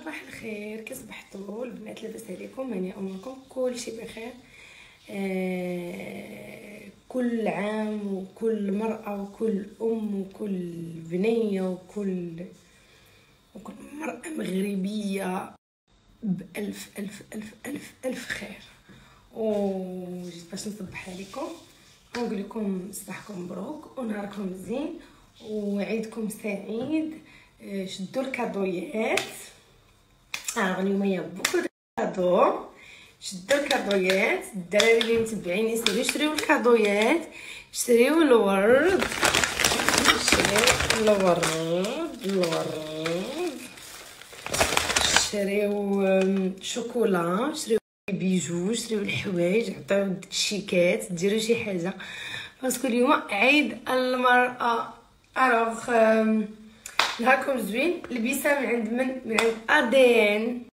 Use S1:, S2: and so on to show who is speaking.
S1: صباح الخير، كي صبحتوا البنات؟ لاباس عليكم؟ هاني اموركم؟ كلشي بخير. كل عام وكل مرأة وكل وكل بنية وكل مرأة مغربية بألف ألف ألف ألف ألف خير. وجيت باش نصبح عليكم ونقول لكم صباحكم مبروك ونهاركم زين وعيدكم سعيد. شدوا الكادويات، اليوم يا بوكو كادو. شدوا الكادويات، الدراري اللي متبعين يشريو الكادويات، شريو الورد، شريو شوكولا، شريو بيجو، شريو الحوايج، عطيو الشيكات، ديروا شي حاجه باسكو اليوم عيد المراه. الوغ نهاركم زوين. لبسه من عند من عند ادين.